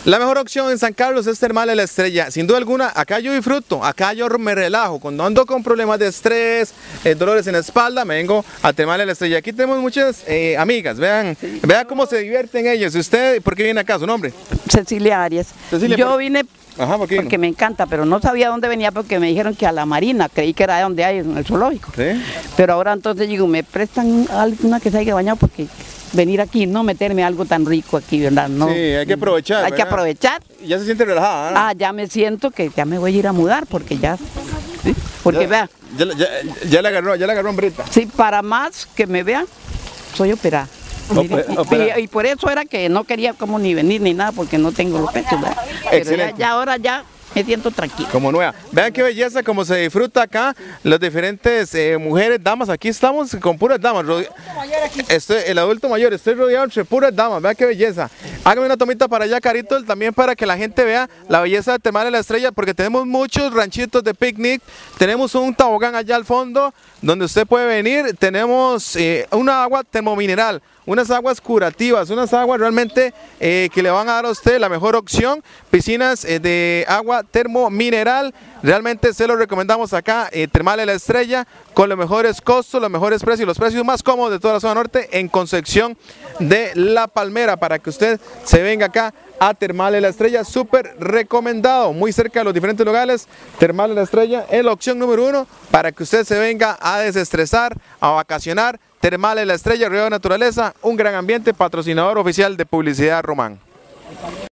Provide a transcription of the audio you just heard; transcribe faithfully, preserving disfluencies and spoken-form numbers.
La mejor opción en San Carlos es Termales La Estrella. Sin duda alguna, acá yo disfruto, acá yo me relajo. Cuando ando con problemas de estrés, eh, dolores en la espalda, me vengo a Termales La Estrella. Aquí tenemos muchas eh, amigas, vean, sí. vean cómo se divierten ellas. ¿Usted por qué viene acá? ¿Su nombre? Cecilia Arias. Cecilia, yo por... vine Ajá, ¿por qué porque me encanta, pero no sabía dónde venía porque me dijeron que a la Marina, creí que era de donde hay en el zoológico. ¿Sí? Pero ahora entonces digo, me prestan alguna que se haya bañado porque venir aquí, no meterme algo tan rico aquí, ¿verdad? No, sí, hay que aprovechar. Hay ¿verdad? que aprovechar. Y ya se siente relajada, ¿no? Ah, ya me siento que ya me voy a ir a mudar porque ya, ¿sí? porque ya, vea. Ya, ya, ya le agarró, ya le agarró hambrita. Sí, para más que me vean, soy operada. Mire, Opera. y, y por eso era que no quería como ni venir ni nada porque no tengo los pechos, ¿verdad? Pero excelente. Ya, ya ahora ya me siento tranquila. Como nueva. Vean qué belleza, cómo se disfruta acá. Las diferentes eh, mujeres, damas, aquí estamos con puras damas. Estoy, el adulto mayor, estoy rodeado entre puras damas. Vean qué belleza. Hágame una tomita para allá, Carito, también para que la gente vea la belleza de Termales La Estrella, porque tenemos muchos ranchitos de picnic. Tenemos un tobogán allá al fondo, donde usted puede venir. Tenemos eh, una agua termomineral, unas aguas curativas, unas aguas realmente eh, que le van a dar a usted la mejor opción. Piscinas eh, de agua termomineral, realmente se lo recomendamos acá, eh, Termales La Estrella, con los mejores costos, los mejores precios, los precios más cómodos de toda la zona norte, en Concepción de La Palmera, para que usted se venga acá a Termales La Estrella, súper recomendado, muy cerca de los diferentes lugares. Termales La Estrella es la opción número uno para que usted se venga a desestresar, a vacacionar. Termales La Estrella, Río de Naturaleza, un gran ambiente, patrocinador oficial de Publicidad Román.